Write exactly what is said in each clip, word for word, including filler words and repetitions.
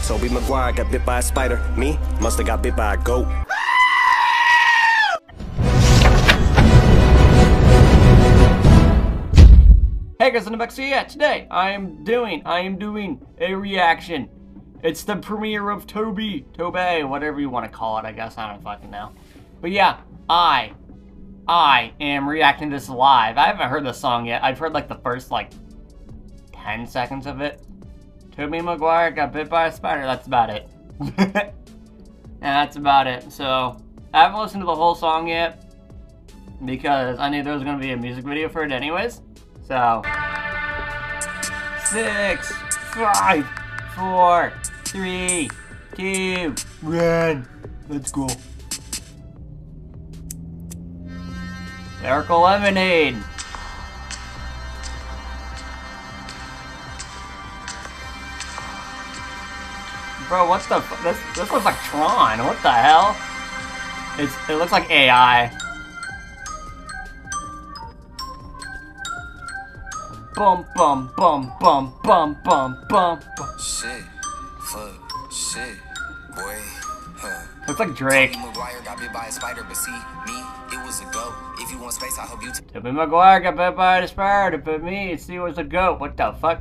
Tobey Maguire got bit by a spider. Me must have got bit by a goat. Hey guys, I'm back. So yeah, today I am doing, I am doing a reaction. It's the premiere of Toby, Tobey, whatever you want to call it. I guess I don't fucking know. But yeah, I, I am reacting to this live. I haven't heard this song yet. I've heard like the first like ten seconds of it. Tobey Maguire got bit by a spider. That's about it. And that's about it. So I haven't listened to the whole song yet because I knew there was gonna be a music video for it anyways. So, six, five, four, three, two, one. Let's go. Lyrical Lemonade. Bro, what the f- this this looks like Tron. What the hell? It's it looks like A I. Bum bum bum bum bum bum bum bum. Shit, fuck, shit, boy, huh. Looks like Drake. Tobey Maguire got bit by a spider, but see, me, it was a goat. If you want space, I hope you take. Tobey Maguire got bit by a spider, but me, see, it was a goat. What the fuck?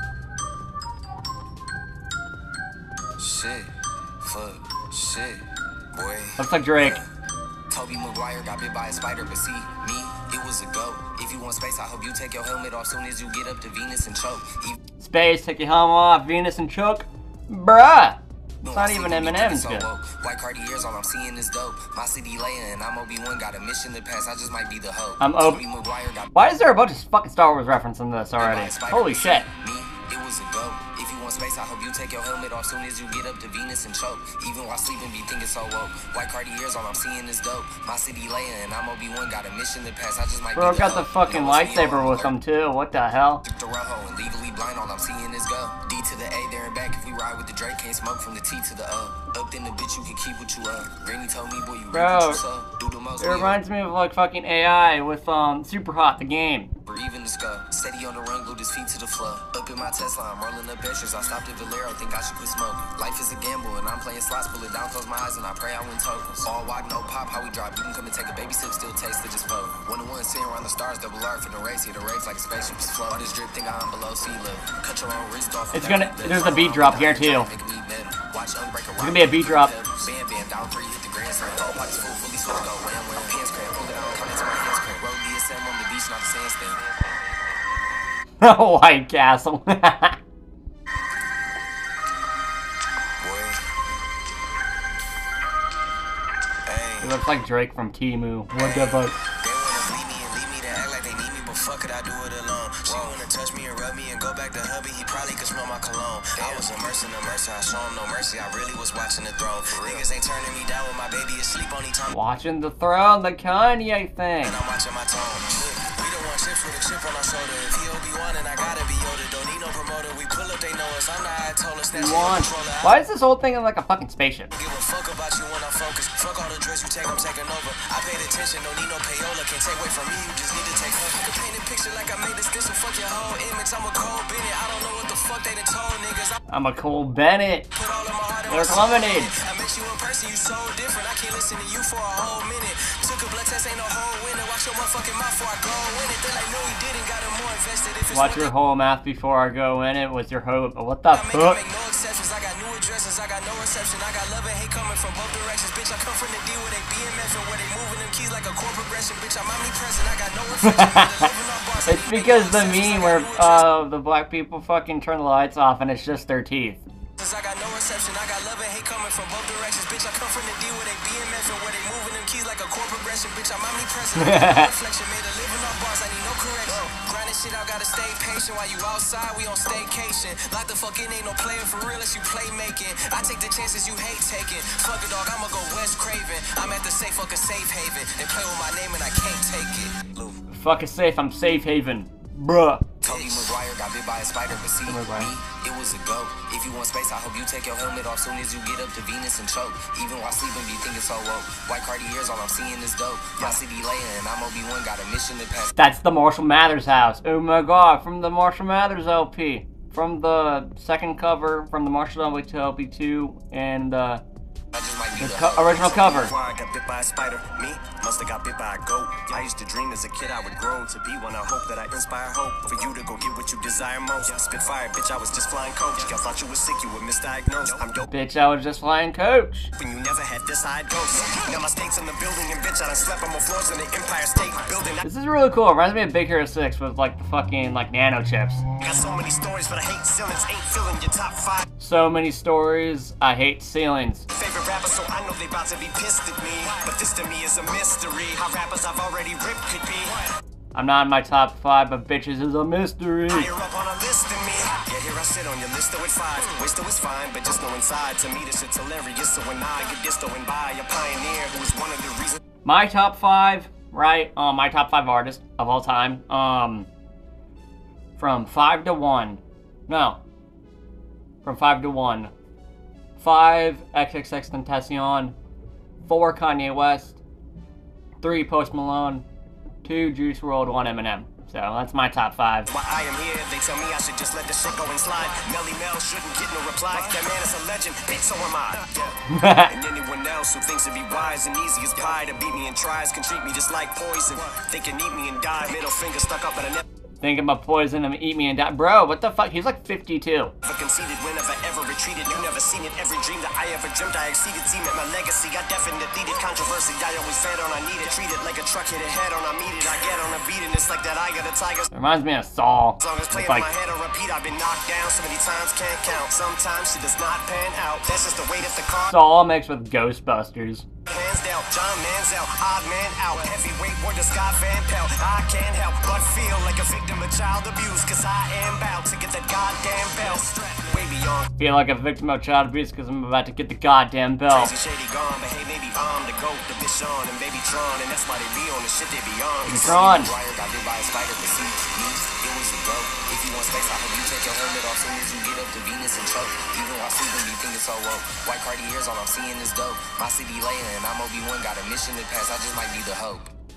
Shit, fuck, shit, boy. Looks like Drake. Huh. Tobey Maguire got bit by a spider, but see, me, it was a goat. If you want space, I hope you take your helmet off soon as you get up to Venus and choke. Even Space, take your helmet off, Venus and choke. Bruh! It's not even Eminem's so good. White Cartiers, all I'm seeing is dope. My city Leia and I'm Obi-Wan, got a mission to pass. I just might be the hope. I'm Obi. Why is there a bunch of fucking Star Wars reference in this already? Holy shit. Me, it was a goat. If you want space, I hope you take your helmet off soon as you get up to Venus and choke. Even while sleeping, be thinking so woke. White Cartiers, all I'm seeing is dope. My city Leia and I'm Obi-Wan, got a mission to pass. I just might Bro be the got the hope. fucking lightsaber with him too. What the hell? The Rojo and legally blind, all I'm seeing is go. D to the A, there and back. If we ride with the Drake, can't smoke from the T to the O. Up in the bitch, you can keep what you uh. Granny told me, boy, you reap what Bro, you sow. Do the most. it reminds me of like fucking A I with um Super Hot, the game. Or even the skull. Steady on the run, glued his feet to the floor. Up in my Tesla, I'm rolling up extras. I stopped at Valero, think I should quit smoking. Life is a gamble, and I'm playing slots. Pull it down, close my eyes, and I pray I win tokens. All wide, no pop, how we drop. You can come and take a baby sip, still taste it, just float. One to one, sitting around the stars, double R for the race. Here the race like a spaceship is float. All this drip, think I'm below sea level. Cut your own wrist off. It's gonna, there's a beat drop, guarantee you. Watch Unbreaker. There's gonna be a beat drop. Bam, bam, down three, hit the grand slam. All pockets full, fully switch, go wham, wham. Hands cramp, pull it out, come into my hands cramp. Road D S M on the beach, not the sandstand. White Castle. It looks like Drake from Temu. What the fuck? They wanna leave me and leave me to act like they need me, but fuck it, I do it alone. She wanna touch me and rub me and go back to hubby, he probably could smell my cologne. I was immersed in the mercy, I show him no mercy, I really was watching the throne. Niggas ain't turning me down when my baby is asleep on time. Watching the throne, the Kanye thing. And I'm watching my tone. We don't want chips with a chip on our shoulder. If he Obi-Wan and I gotta be Yoda, don't need no promoter. We pull up, they know us. I'm the Ayatollah, snatch controller. Why is this whole thing like a fucking spaceship? Give a fuck about you when I'm focused. Fuck all the drugs you take, I'm taking over. I paid attention, don't need no payola. Can't take away from me, you just need to take over. I can paint a picture like I made this dish, so fuck your whole image. I'm a Cole Bennett. I don't know what the fuck they done told niggas. I I'm a Cole Bennett. put all of my heart in my Lyrical soul. Lemonade. I met you in person, you so different. I can't listen to you for a whole minute. Took a blood test, ain't no whole winner. Watch your motherfucking mouth before I go in it. They like, no, he didn't. Got him more invested. If it's Watch your whole mouth before I go in it with your hope. What the I make, I fuck? make no exceptions. I got new addresses. I got no reception. I got love and hate coming from both directions. Bitch, I come from the D where they B M F and where they moving them keys like a core progression. Bitch, I'm omnipresent. I got no reflection. It's because the meme where uh the black people fucking turn the lights off and it's just their teeth. I got no reception. I got love and hate coming from both directions. Bitch, I come from the D where they B M F and where they moving them keys like a core progression. Bitch, I'm omnipresent. I got no reflection. Made a living on bars. I need no correction. Grinding shit out, gotta stay patient while you outside. We on staycation. Like the fuck it ain't no player for real unless you play making. I take the chances you hate taking. Fuck it, dog. I'ma go West Craven. I'm at the safe fucking safe haven. They play with my name and I can't take it. Lou. Fuck is safe. I'm safe haven, bruh. Tobey Maguire got bit by a spider, but see, me, it was a goat. If you want space, I hope you take your helmet off soon as you get up to Venus and choke. Even while sleeping, be thinking so woke. White Cartiers, all I'm seeing is dope. My city Leia and I'm Obi-Wan, got a mission to pass. That's the Marshall Mathers house. Oh my god, from the Marshall Mathers L P. from the second cover from the Marshall W L P two and uh, the co original cover. I got bit by a spider. Me must have got bit by a goat. I used to dream as a kid I would grow to be one. I hope that I inspire hope for you to go get what you desire most. Spit fire, bitch. I was just flying coach. I thought you were sick, you were misdiagnosed. I'm dope. Bitch, I was just flying coach. When you never had this side ghost. Now my state's in the building and bitch I done slept on more floors than the Empire State Building. This is really cool. It reminds me of Big Hero six with like the fucking like nano chips. I got so many stories, but I hate ceilings. Ain't filling your top five. So many stories. I hate ceilings. Favorite rapper, so I know they about to be pissed at me. But this to me is a mystery. How rappers I've already ripped could be. I'm not in my top five, but bitches is a mystery. Higher up on a list than me. Yeah, here I sit on your list with five. Waste is fine, but just know inside. To me, this shit's hilarious. So when I get this going by a pioneer who is one of the reasons. My top five, right? Um, my top five artists of all time. Um, from five to one. No. From five to one. Five Triple X Tentacion. Four Kanye West. Three Post Malone. Two Juice world, one Eminem. So that's my top five. While I am here, they tell me I should just let the shit go and slide. Melly Mel shouldn't get no reply. That man is a legend, bitch, so am I. Yeah. And anyone else who thinks it'd be wise and easy as pie to beat me and tries can treat me just like poison. They can eat me and die. Middle finger stuck up, but I never. Think about poison and eat me and die. Bro, what the fuck? He's like fifty-two. Never conceded whenever ever retreated. You never seen it. Every dream that I ever dreamed, I exceeded. Seen it, my legacy. I definitely did controversy. I always fed on. I need it. Treat it like a truck hit a head on. I meet it. I get on a beat and it's like that. I got a tiger. It reminds me of Saul. As long as playing like, in my head on repeat, I've been knocked down so many times can't count. Sometimes she does not pan out. That's just the way that the car. Saul mixed with Ghostbusters. Hands down, John Manziel, odd man out. Heavyweight word to Scott Van Pelt. I can't help but feel like a victim of child abuse, cause I am about to get that goddamn belt. Way beyond. Feel like a victim of child abuse because I'm about to get the goddamn belt. Crazy shady gone, but hey, maybe I'm the goat, the bitch on, and baby Tron, and that's why they be on the shit they be on. Tron. Got bit by a spider, but see, me, it was a go. If you want space, I hope you take your helmet off soon as you get up to Venus and choke. Even while sleeping, you think it's so woke. White Cartiers, all I'm seeing is dope. My city laying, and I'm Obi-Wan, got a mission to pass, I just might be the hope.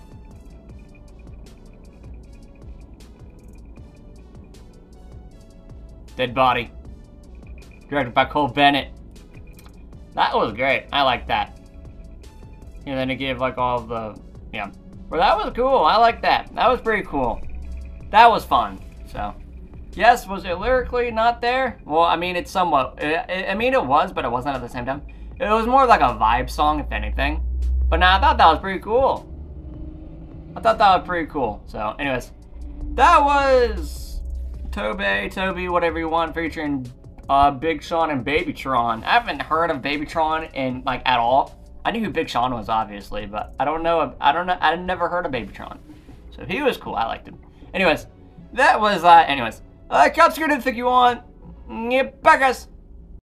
Dead Body. Directed by Cole Bennett. That was great. I like that. And then it gave like all the, yeah. But that was cool. I like that. That was pretty cool. That was fun. So, yes, was it lyrically not there? Well, I mean, it's somewhat, it, it, I mean, it was, but it wasn't at the same time. It was more like a vibe song, if anything. But nah, I thought that was pretty cool. I thought that was pretty cool. So, anyways, that was Tobe, Toby, whatever you want, featuring uh, Big Sean and Baby Tron. I haven't heard of Baby Tron in like at all. I knew who Big Sean was, obviously, but I don't know. I don't know. I never heard of Baby Tron. So he was cool. I liked him. Anyways, that was. Uh, anyways, uh, Cop Scooter, think you want? Yeah, bye guys.